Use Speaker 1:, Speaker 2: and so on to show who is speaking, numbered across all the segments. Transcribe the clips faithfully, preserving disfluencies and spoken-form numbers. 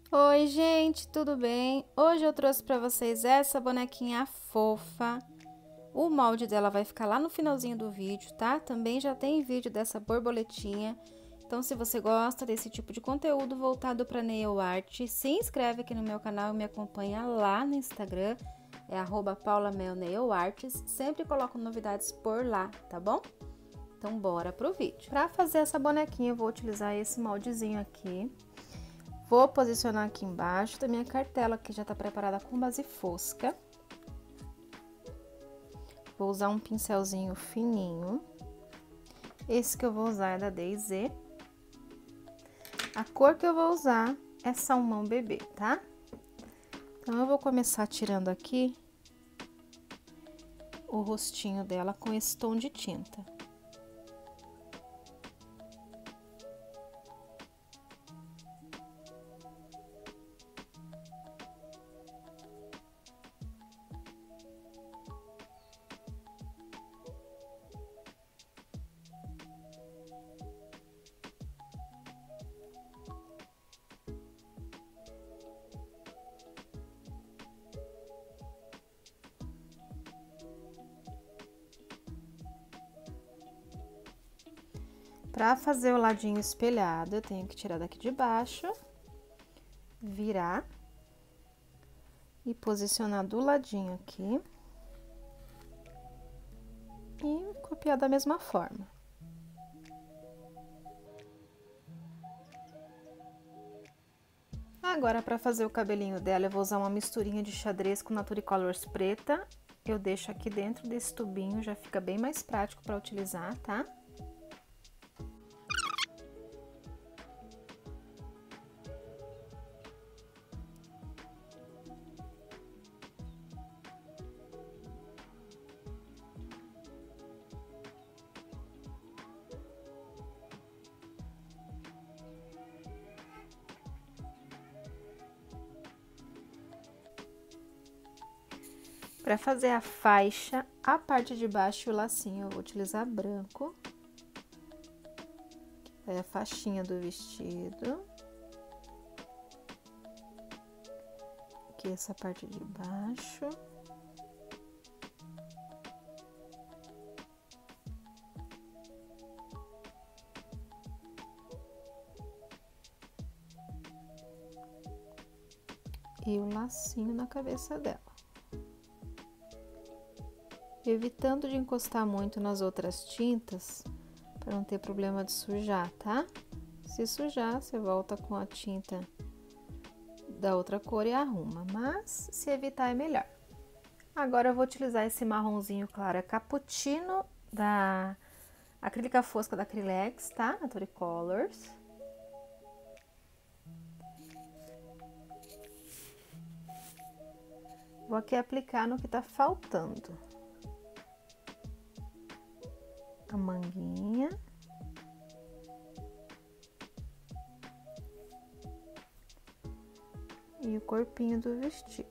Speaker 1: Oi, gente, tudo bem? Hoje eu trouxe para vocês essa bonequinha fofa. O molde dela vai ficar lá no finalzinho do vídeo, tá? Também já tem vídeo dessa borboletinha. Então, se você gosta desse tipo de conteúdo voltado para nail art, se inscreve aqui no meu canal e me acompanha lá no Instagram. É arroba paulamelnailarts. Sempre coloco novidades por lá, tá bom? Então, bora pro vídeo. Para fazer essa bonequinha, eu vou utilizar esse moldezinho aqui. Vou posicionar aqui embaixo da minha cartela, que já tá preparada com base fosca. Vou usar um pincelzinho fininho. Esse que eu vou usar é da Daisy. A cor que eu vou usar é salmão bebê, tá? Então, eu vou começar tirando aqui o rostinho dela com esse tom de tinta. Para fazer o ladinho espelhado, eu tenho que tirar daqui de baixo, virar e posicionar do ladinho aqui e copiar da mesma forma. Agora, para fazer o cabelinho dela, eu vou usar uma misturinha de xadrez com Naturicolors preta. Eu deixo aqui dentro desse tubinho, já fica bem mais prático para utilizar, tá? Para fazer a faixa, a parte de baixo e o lacinho, eu vou utilizar branco. É a faixinha do vestido. Aqui essa parte de baixo. E o lacinho na cabeça dela. Evitando de encostar muito nas outras tintas, para não ter problema de sujar, tá? Se sujar, você volta com a tinta da outra cor e arruma, mas se evitar é melhor. Agora eu vou utilizar esse marronzinho claro cappuccino da acrílica fosca da Acrylex, tá? Naturicolors. Vou aqui aplicar no que tá faltando. A manguinha. E o corpinho do vestido.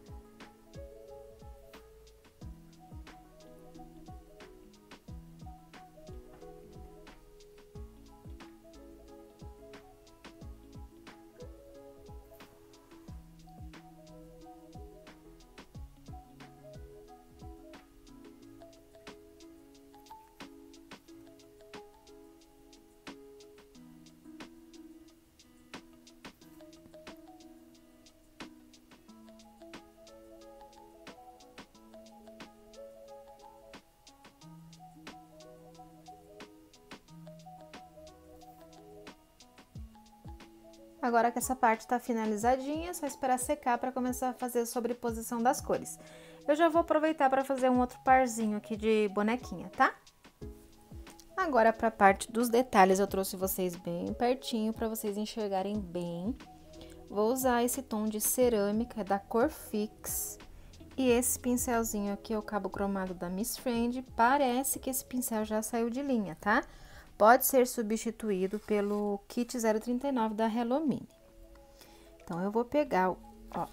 Speaker 1: Agora que essa parte tá finalizadinha, é só esperar secar para começar a fazer a sobreposição das cores. Eu já vou aproveitar para fazer um outro parzinho aqui de bonequinha, tá? Agora, para a parte dos detalhes, eu trouxe vocês bem pertinho para vocês enxergarem bem. Vou usar esse tom de cerâmica da cor Fix. E esse pincelzinho aqui é o cabo cromado da Miss Friend. Parece que esse pincel já saiu de linha, tá? Pode ser substituído pelo kit zero trinta e nove da Hello Mini. Então, eu vou pegar, ó.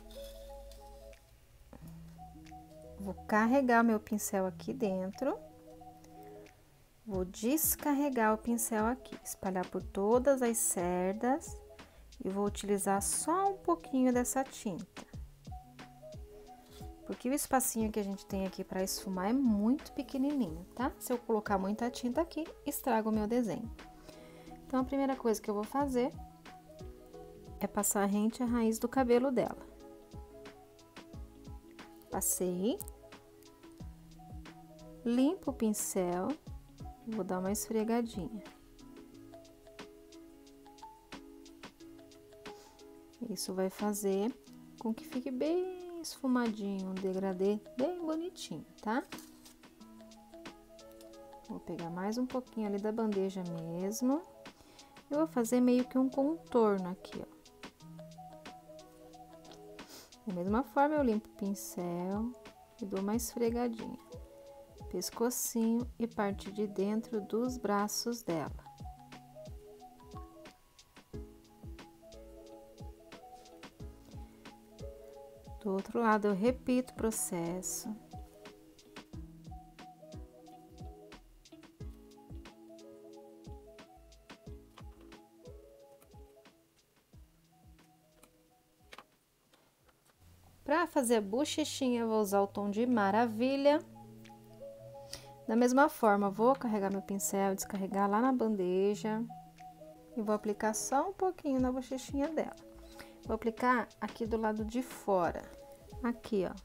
Speaker 1: Vou carregar o meu pincel aqui dentro. Vou descarregar o pincel aqui, espalhar por todas as cerdas E vou utilizar só um pouquinho dessa tinta. Porque o espacinho que a gente tem aqui para esfumar é muito pequenininho, tá? Se eu colocar muita tinta aqui, estraga o meu desenho. Então, a primeira coisa que eu vou fazer é passar rente à raiz do cabelo dela. Passei. Limpo o pincel. Vou dar uma esfregadinha. Isso vai fazer com que fique bem esfumadinho, um degradê bem bonitinho, tá? Vou pegar mais um pouquinho ali da bandeja mesmo. Eu vou fazer meio que um contorno aqui, ó. Da mesma forma, eu limpo o pincel e dou uma esfregadinha. Pescocinho e parte de dentro dos braços dela. Do outro lado, eu repito o processo. Para fazer a bochechinha, eu vou usar o tom de Maravilha. Da mesma forma, vou carregar meu pincel, descarregar lá na bandeja. E vou aplicar só um pouquinho na bochechinha dela. Vou aplicar aqui do lado de fora. Aqui, ó.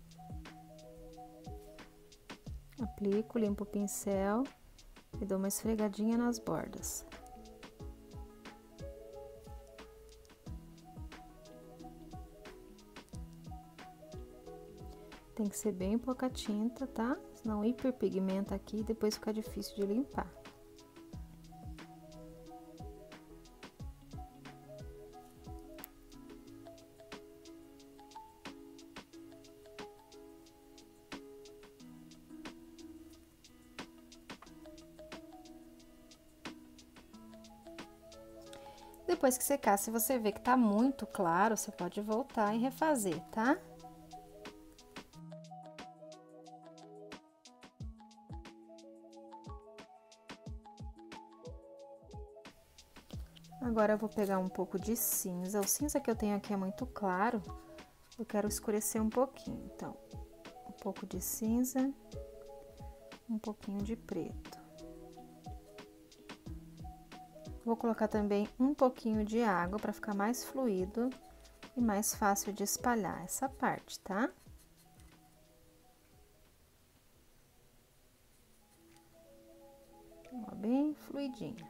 Speaker 1: Aplico, limpo o pincel e dou uma esfregadinha nas bordas. Tem que ser bem pouca tinta, tá? Senão hiperpigmenta aqui e depois fica difícil de limpar. Depois que secar, se você vê que tá muito claro, você pode voltar e refazer, tá? Agora, eu vou pegar um pouco de cinza. O cinza que eu tenho aqui é muito claro. Eu quero escurecer um pouquinho. Então, um pouco de cinza, um pouquinho de preto. Vou colocar também um pouquinho de água para ficar mais fluido e mais fácil de espalhar essa parte, tá? Ó, bem fluidinho.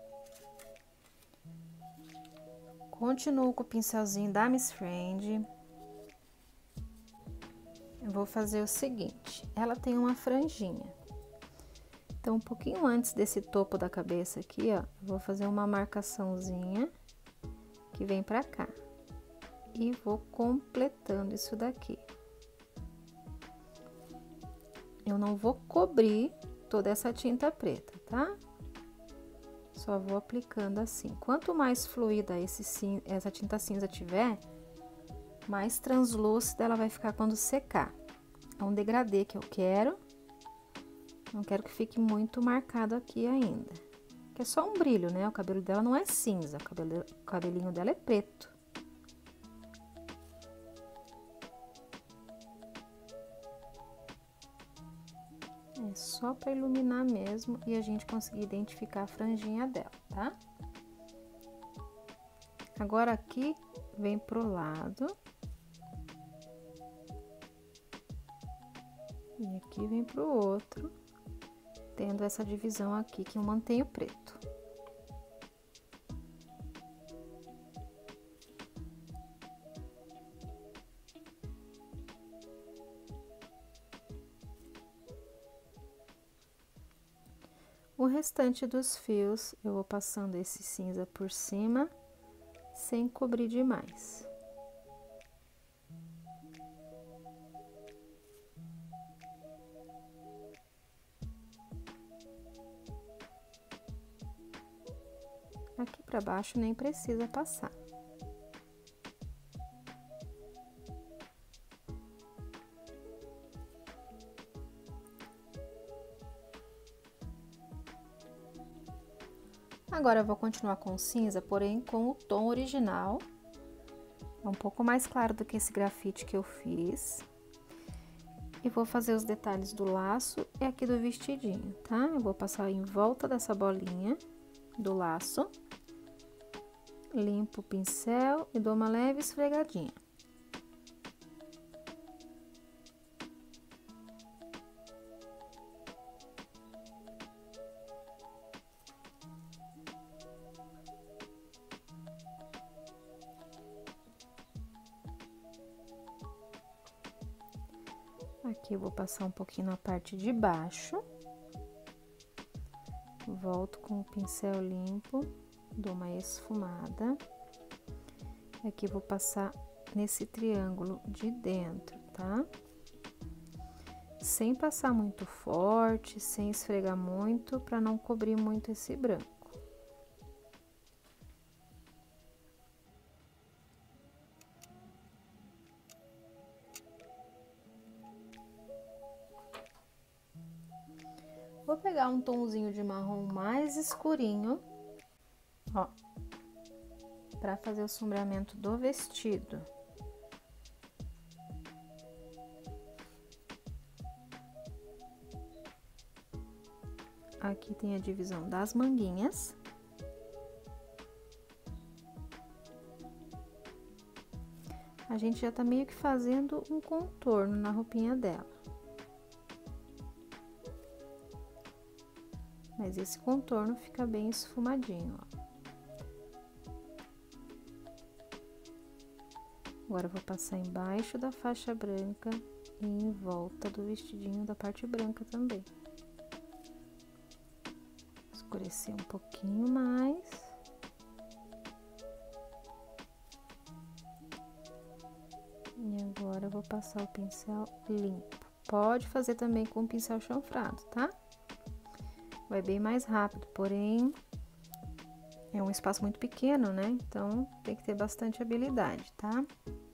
Speaker 1: Continuo com o pincelzinho da Miss Friend. Eu vou fazer o seguinte, ela tem uma franjinha. Então, um pouquinho antes desse topo da cabeça aqui, ó, eu vou fazer uma marcaçãozinha que vem pra cá. E vou completando isso daqui. Eu não vou cobrir toda essa tinta preta, tá? Só vou aplicando assim. Quanto mais fluida esse cin- essa tinta cinza tiver, mais translúcida ela vai ficar quando secar. É um degradê que eu quero. Não quero que fique muito marcado aqui ainda. Que é só um brilho, né? O cabelo dela não é cinza, o, cabelo, o cabelinho dela é preto. É só para iluminar mesmo e a gente conseguir identificar a franjinha dela, tá? Agora aqui vem pro lado. E aqui vem pro outro. Tendo essa divisão aqui que eu mantenho preto. O restante dos fios, eu vou passando esse cinza por cima, sem cobrir demais. Aqui pra baixo nem precisa passar. Agora eu vou continuar com cinza, porém com o tom original. É um pouco mais claro do que esse grafite que eu fiz. E vou fazer os detalhes do laço e aqui do vestidinho, tá? Eu vou passar em volta dessa bolinha do laço. Limpo o pincel e dou uma leve esfregadinha. Aqui eu vou passar um pouquinho na parte de baixo. Volto com o pincel limpo, dou uma esfumada. Aqui vou passar nesse triângulo de dentro, tá? Sem passar muito forte, sem esfregar muito, para não cobrir muito esse branco. Vou pegar um tomzinho de marrom mais escurinho, ó, para fazer o sombreamento do vestido. Aqui tem a divisão das manguinhas. A gente já tá meio que fazendo um contorno na roupinha dela. Mas esse contorno fica bem esfumadinho, ó. Agora, eu vou passar embaixo da faixa branca e em volta do vestidinho da parte branca também. Escurecer um pouquinho mais. E agora, eu vou passar o pincel limpo. Pode fazer também com o pincel chanfrado, tá? Vai bem mais rápido, porém, é um espaço muito pequeno, né? Então, tem que ter bastante habilidade, tá?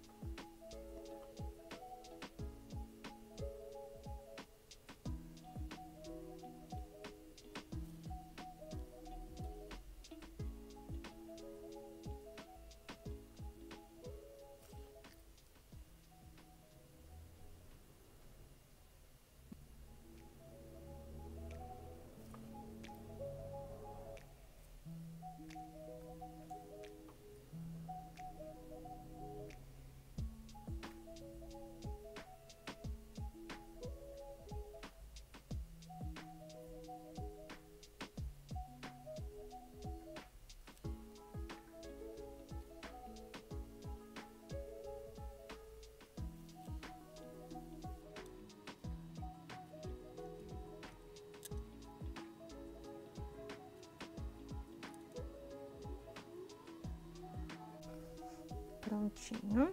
Speaker 1: Prontinho.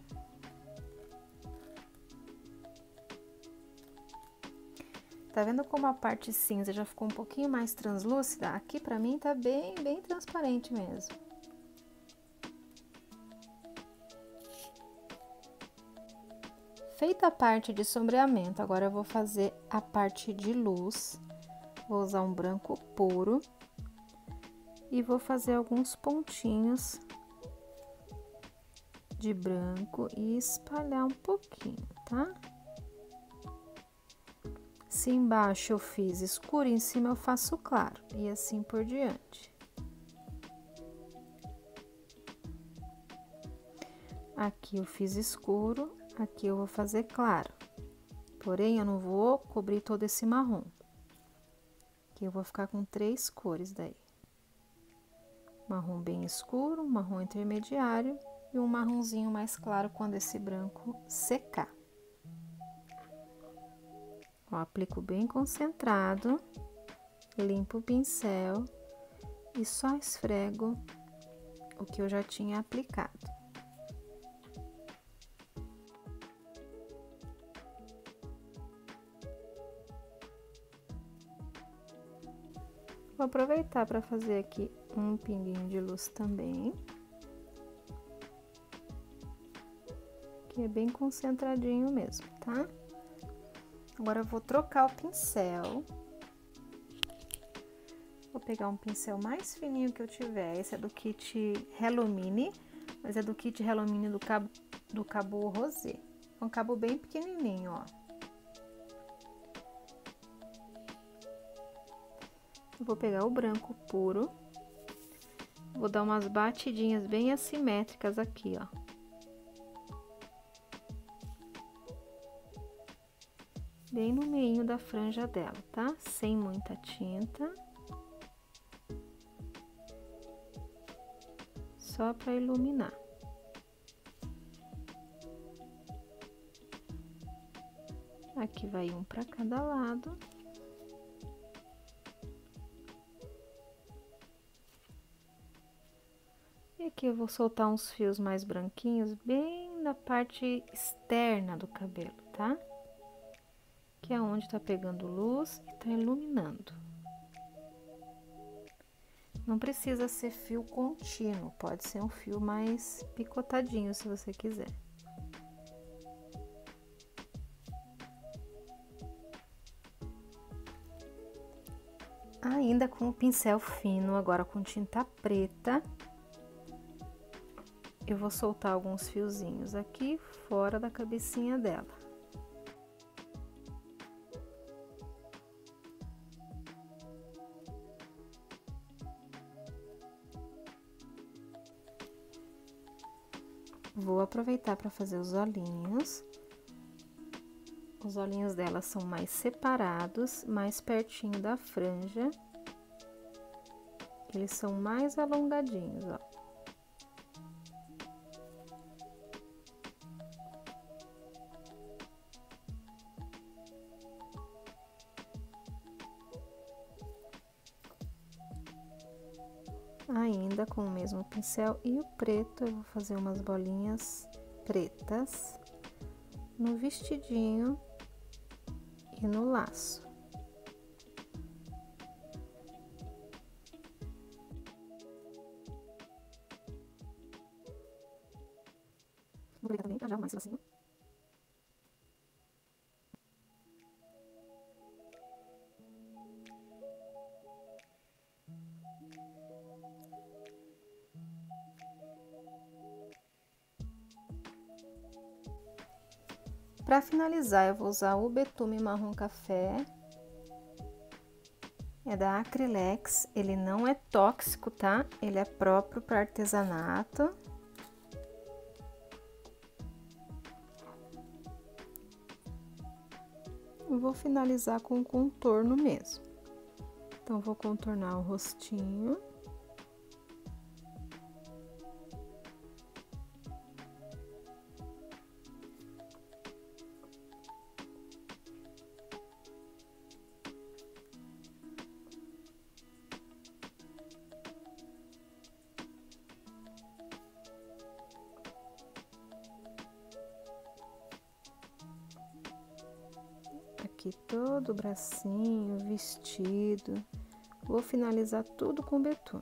Speaker 1: Tá vendo como a parte cinza já ficou um pouquinho mais translúcida? Aqui pra mim tá bem, bem transparente mesmo. Feita a parte de sombreamento, agora eu vou fazer a parte de luz. Vou usar um branco puro e vou fazer alguns pontinhos de branco e espalhar um pouquinho, tá? Se embaixo eu fiz escuro, em cima eu faço claro, e assim por diante. Aqui eu fiz escuro, aqui eu vou fazer claro. Porém, eu não vou cobrir todo esse marrom. Aqui eu vou ficar com três cores daí. Marrom bem escuro, marrom intermediário e um marronzinho mais claro quando esse branco secar. Ó, aplico bem concentrado, limpo o pincel e só esfrego o que eu já tinha aplicado. Vou aproveitar para fazer aqui um pinguinho de luz também. Que é bem concentradinho mesmo, tá? Agora, eu vou trocar o pincel. Vou pegar um pincel mais fininho que eu tiver. Esse é do kit Hello Mini, mas é do kit Hello Mini do cabo, do cabo rosé. É um cabo bem pequenininho, ó. Eu vou pegar o branco puro. Vou dar umas batidinhas bem assimétricas aqui, ó. Bem no meio da franja dela, tá? Sem muita tinta. Só para iluminar. Aqui vai um para cada lado. E aqui eu vou soltar uns fios mais branquinhos bem na parte externa do cabelo, tá? Que é onde tá pegando luz e tá iluminando. Não precisa ser fio contínuo, pode ser um fio mais picotadinho se você quiser. Ainda com o pincel fino, agora com tinta preta, eu vou soltar alguns fiozinhos aqui fora da cabecinha dela. Vou aproveitar para fazer os olhinhos. Os olhinhos dela são mais separados, mais pertinho da franja. Eles são mais alongadinhos, ó. Ainda com o mesmo pincel e o preto, eu vou fazer umas bolinhas pretas no vestidinho e no laço. Vou pegar também pra já arrumar esse lacinho. Para finalizar, eu vou usar o betume marrom café, é da Acrylex, ele não é tóxico, tá? Ele é próprio para artesanato. Eu vou finalizar com contorno mesmo. Então, vou contornar o rostinho. Aqui todo o bracinho, vestido. Vou finalizar tudo com betume.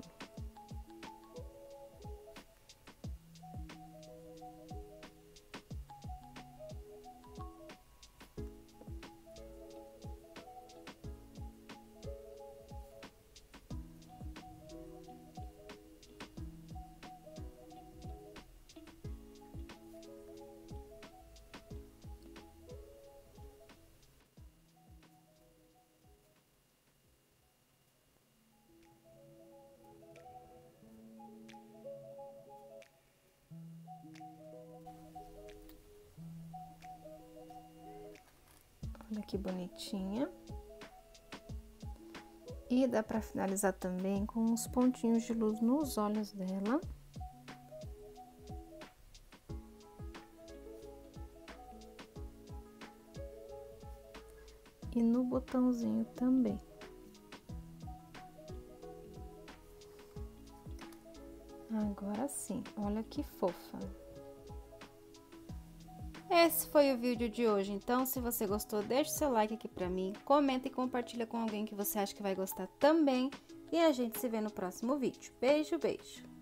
Speaker 1: Olha que bonitinha. E dá pra finalizar também com uns pontinhos de luz nos olhos dela. E no botãozinho também. Agora sim, olha que fofa. Esse foi o vídeo de hoje, então se você gostou, deixe seu like aqui pra mim, comenta e compartilha com alguém que você acha que vai gostar também, e a gente se vê no próximo vídeo. Beijo, beijo!